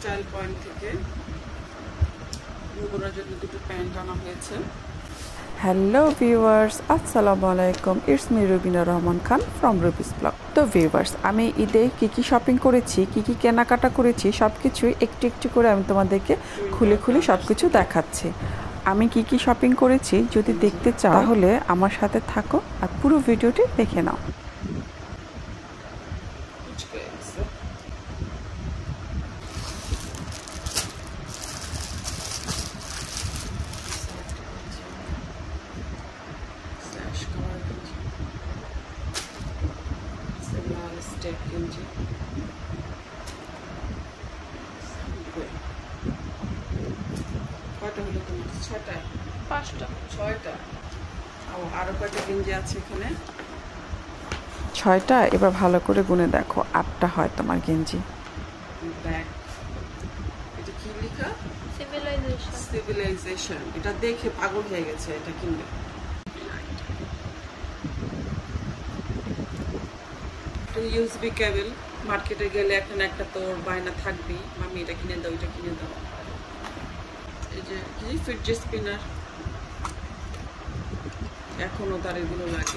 Style point থেকে ভুবনের জন্য দুটো প্যান্ট আনা হয়েছে। হ্যালো ভিউয়ার্স, আসসালামু আলাইকুম। It's me Rubina Rahman Khan from Rubi's blog. তো ভিউয়ার্স, আমি ঈদে কী শপিং করেছি, কী কেনাকাটা করেছি, সব কিছুই একটু একটু করে আমি তোমাদেরকে খুলে খুলে সব কিছু দেখাচ্ছি। আমি কী শপিং করেছি যদি দেখতে চাও তাহলে আমার সাথে থাকো আর পুরো ভিডিওটি দেখে নাও। কয়টা হলো তোমার? 6টা 5টা 6টা। আরো কয়টা গেঞ্জি আছে এখানে? 6টা। এবার ভালো করে গুনে দেখো, 8টা হয় তোমার গেঞ্জি। ব্যাগ, এটা কি লেখা? সিভিলাইজেশন। এটা দেখে পাগল হয়ে গেছে, এটা কিনবে। ইউএসবি কেবল, মার্কেটে গেলে একটা না একটা তোর বায়না থাকবেই, মামি এটা কিনে দাও, এটা কিনে দাও। এই যে কি ফিডজেট স্পিনার, এখনো তার এগুলো লাগে।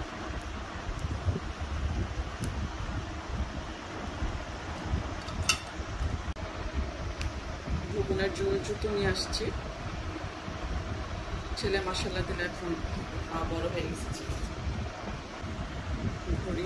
ভুবনের জন্য জুতো নিয়ে আসছি। ছেলে মাসাল্লাহ দিলে এখন বড় হয়ে গেছে। ঘড়ি,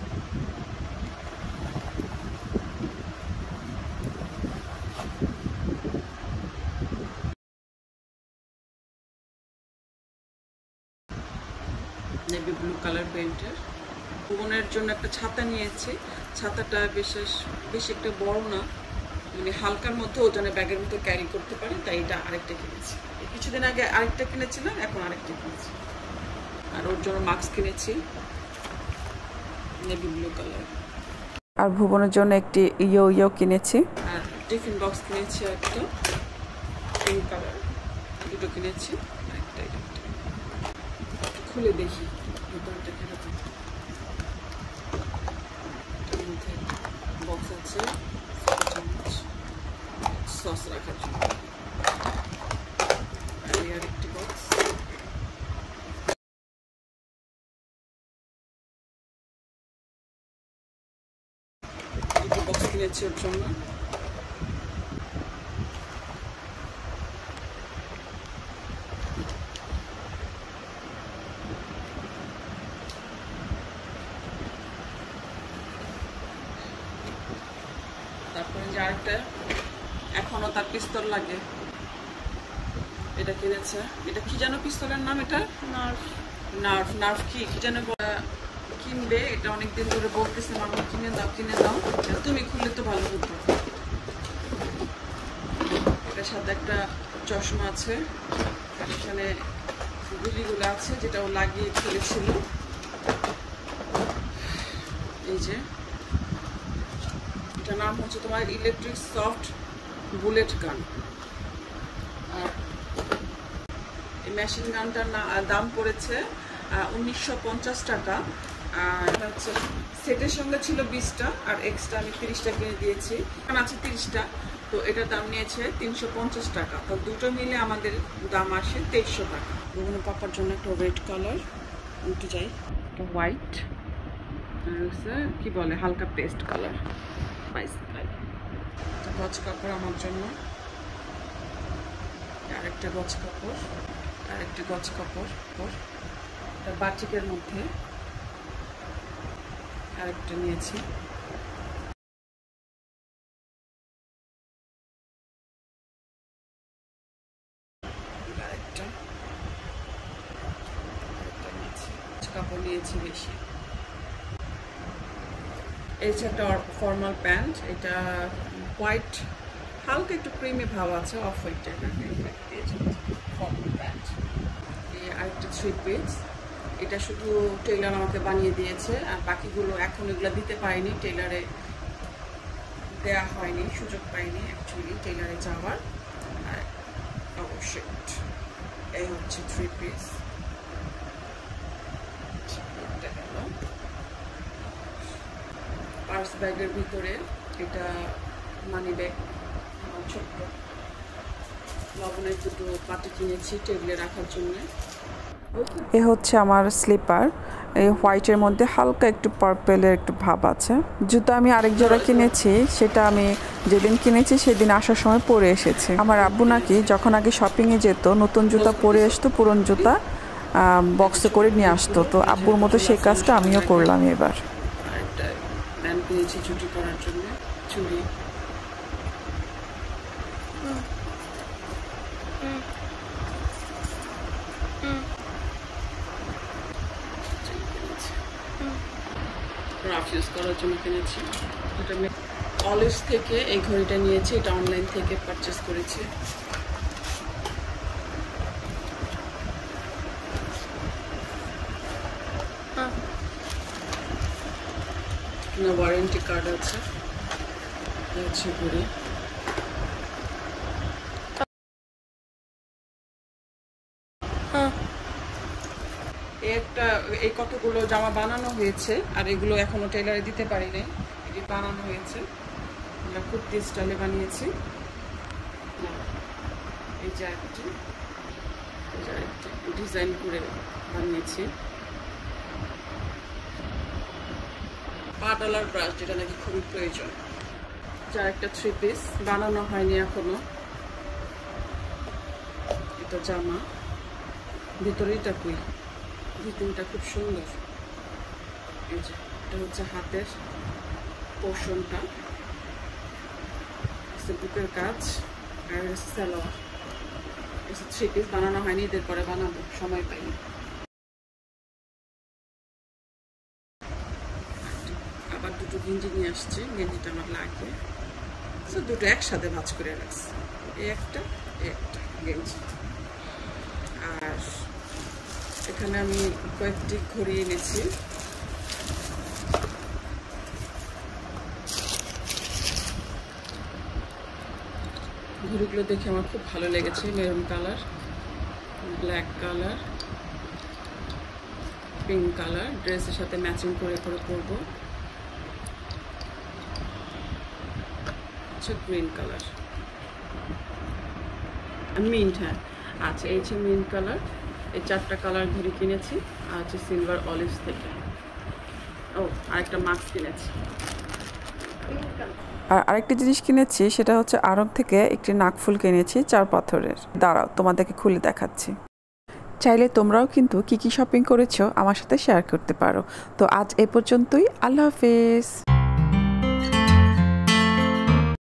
নেভি ব্লু কালার পেন্টের। ভুবনের জন্য একটা ছাতা নিয়েছি। ছাতাটা বেশি একটা বড় না, মানে হালকার মধ্যে ওজনে ব্যাগের মধ্যে ক্যারি করতে পারে, তাই এটা আরেকটা কিনেছি। কিছুদিন আগে আরেকটা কিনেছিলাম, এখন আরেকটা কিনেছি। আর ওর জন্য মাস্ক কিনেছি নেভি ব্লু কালার। আর ভুবনের জন্য একটি ইয়ো কিনেছি। আর টিফিন বক্স কিনেছি একটা পিঙ্ক কালার। দুটো কিনেছি, একটা খুলে দেখি ভিতরটা কিরকম। বক্স আছে, সস রাখার জন্য। আর একটি বক্স, দুটো বক্স কিনেছি ওর জন্য। তারপরে যে আরেকটা, এখনো তার পিস্তল লাগে, এটা কিনেছে। এটা কি যেন পিস্তলের নাম? এটা নার্ভ কি যেন কিনবে। এটা অনেকদিন ধরে বলতেছে মামা কিনে দাও। তুমি খুললে তো ভালো হতো। এটার সাথে একটা চশমা আছে, এখানে গুলিগুলো আছে যেটা ও লাগিয়ে খেলেছিল। এই যে এটার নাম হচ্ছে তোমার ইলেকট্রিক সফট বুলেট গান। আর এই মেশিন গানটার দাম পড়েছে 1950 টাকা। আর এটা হচ্ছে সেটের সঙ্গে ছিল 20টা, আর এক্সট্রা আমি 30টা কিনে দিয়েছি, কারণ আছে 30টা। তো এটার দাম নিয়েছে 350 টাকা। তো দুটো মিলে আমাদের দাম আসে 2300 টাকা। বিভিন্ন পাপার জন্য একটা রেড কালার, উঠে যাই, একটা হোয়াইট, আর হচ্ছে কি বলে হালকা পেস্ট কালার, একটা গজ কাপড় আমার জন্য, আরেকটা গজ কাপড়, আরেকটা গজ কাপড়, একটা বাটিকের মধ্যে আরেকটা নিয়েছি। আরেকটা নিয়েছি, কাপড় নিয়েছি বেশি। এই যে একটা ফর্মাল প্যান্ট, এটা হোয়াইট, হালকা একটু ক্রিমি ভাব আছে, অফ হোয়াইট টাইপের ফর্মাল প্যান্ট। এই আরেকটা 3 পিস, এটা শুধু টেইলার আমাকে বানিয়ে দিয়েছে, আর বাকিগুলো এখন এগুলো দিতে পারিনি, টেইলারে দেওয়া হয়নি, সুযোগ পাইনি অ্যাকচুয়ালি টেইলারে যাওয়ার। আর অবশ্যই এই হচ্ছে 3 পিস। পার্স ব্যাগের ভিতরে এটা মানি ব্যাগ ছোট্ট লবণের দুটো পাটি কিনেছি টেবিলে রাখার জন্য। এ হচ্ছে আমার স্লিপার, এই হোয়াইটের মধ্যে হালকা একটু পার্পেলের একটু ভাব আছে। জুতো আমি আরেক জোড়া কিনেছি, সেটা আমি যেদিন কিনেছি সেদিন আসার সময় পরে এসেছি। আমার আব্বু নাকি যখন আগে শপিংয়ে যেত নতুন জুতা পরে আসতো, পুরন জুতা বক্সে করে নিয়ে আসতো। তো আব্বুর মতো সেই কাজটা আমিও করলাম এবার। আরেকটা প্যান কিনেছি চুটি করার জন্য, চুড়ি। রাফ ইউজ করার জন্য কিনেছি। এটা আমি অলিভস থেকে এই ঘড়িটা নিয়েছি, এটা অনলাইন থেকে পারচেস করেছি। ওয়ারেন্টি কার্ড আছে, হচ্ছে ঘড়ি। এই কতগুলো জামা বানানো হয়েছে, আর এগুলো এখনো টেলারে দিতে পারি নাই, এটি বানানো হয়েছে। আমরা কুর্তি স্টাইলে বানিয়েছি। এই যে একটি ডিজাইন করে বানিয়েছি। $5 ব্রাশ, যেটা নাকি খুবই প্রয়োজন। যার একটা 3 পিস বানানো হয়নি এখনো। এটা জামা, ভিতরেইটা কুই, ভিতরটা খুব সুন্দর। এই যে এটা হচ্ছে হাতের পোর্শনটা, বুকের কাজ, আর সালোয়ার। 3 পিস বানানো হয়নি, এদের পরে বানাবো, সময় পাইনি। আবার দুটো গেঞ্জি নিয়ে আসছি, গেঞ্জিটা আমার লাগবে, তো দুটো একসাথে ভাঁজ করে রাখছি। এই একটা গেঞ্জি। আর এখানে আমি কয়েকটি ঘড়ি এনেছি। ঘড়িগুলো দেখে আমার খুব ভালো লেগেছে। Maroon colour, black colour, pink colour, ড্রেসের সাথে ম্যাচিং করে করে পরবো। আচ্ছা, গ্রিন কালার, মিন্ট। হ্যাঁ আচ্ছা, এই হচ্ছে মিন্ট কালার। এই 4টা কালার ঘড়ি কিনেছি। আর হচ্ছে সিলভার অলিভস থেকে। ও, আরেকটা মাস্ক কিনেছি। আর আরেকটি জিনিস কিনেছি, সেটা হচ্ছে আড়ং থেকে একটি নাকফুল কিনেছি 4 পাথরের। দাঁড়াও, তোমাদেরকে খুলে দেখাচ্ছি। চাইলে তোমরাও কিন্তু কি কি শপিং করেছো আমার সাথে শেয়ার করতে পারো। তো আজ এ পর্যন্তই, আল্লাহ হাফেজ।